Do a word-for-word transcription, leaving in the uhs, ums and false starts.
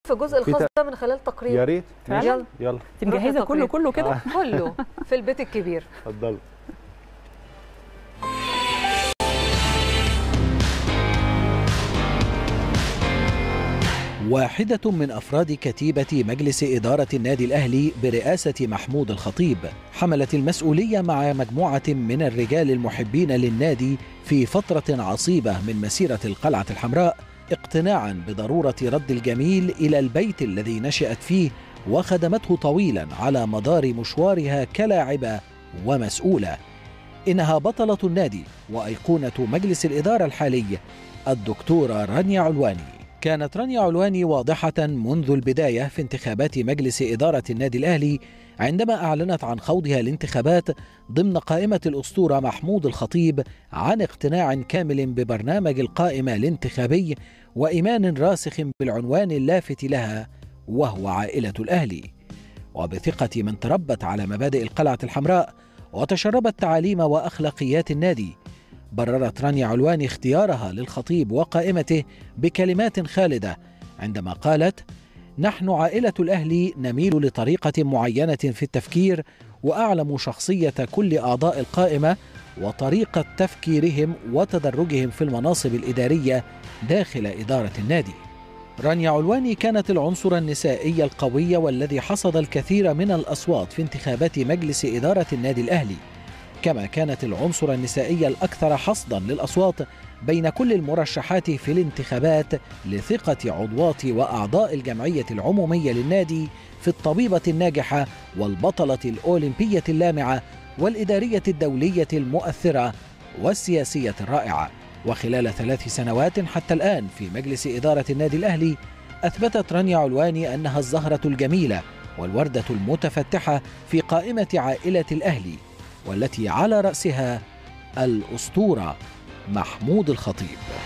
في الجزء الخاص ده من خلال تقرير. يا ريت. يلا يلا انت مجهزه كله كله كده؟ آه. كله في البيت الكبير. اتفضلوا. واحدة من أفراد كتيبة مجلس إدارة النادي الأهلي برئاسة محمود الخطيب حملت المسؤولية مع مجموعة من الرجال المحبين للنادي في فترة عصيبة من مسيرة القلعة الحمراء، اقتناعا بضرورة رد الجميل إلى البيت الذي نشأت فيه وخدمته طويلا على مدار مشوارها كلاعبة ومسؤولة. إنها بطلة النادي وأيقونة مجلس الإدارة الحالي الدكتورة رانيا علواني. كانت رانيا علواني واضحة منذ البداية في انتخابات مجلس إدارة النادي الأهلي عندما أعلنت عن خوضها الانتخابات ضمن قائمة الأسطورة محمود الخطيب عن اقتناع كامل ببرنامج القائمة الانتخابي وإيمان راسخ بالعنوان اللافت لها وهو عائلة الأهلي. وبثقة من تربت على مبادئ القلعة الحمراء وتشربت تعاليم وأخلاقيات النادي، بررت رانيا علواني اختيارها للخطيب وقائمته بكلمات خالدة عندما قالت: نحن عائلة الأهلي نميل لطريقة معينة في التفكير، وأعلم شخصية كل أعضاء القائمة وطريقة تفكيرهم وتدرجهم في المناصب الإدارية داخل إدارة النادي. رانيا علواني كانت العنصر النسائي القوي والذي حصد الكثير من الأصوات في انتخابات مجلس إدارة النادي الأهلي، كما كانت العنصر النسائي الأكثر حصدا للأصوات بين كل المرشحات في الانتخابات لثقة عضوات وأعضاء الجمعية العمومية للنادي في الطبيبة الناجحة والبطلة الأولمبية اللامعة والإدارية الدولية المؤثرة والسياسية الرائعة. وخلال ثلاث سنوات حتى الآن في مجلس إدارة النادي الأهلي أثبتت رانيا علواني أنها الزهرة الجميلة والوردة المتفتحة في قائمة عائلة الأهلي، والتي على رأسها الأسطورة محمود الخطيب.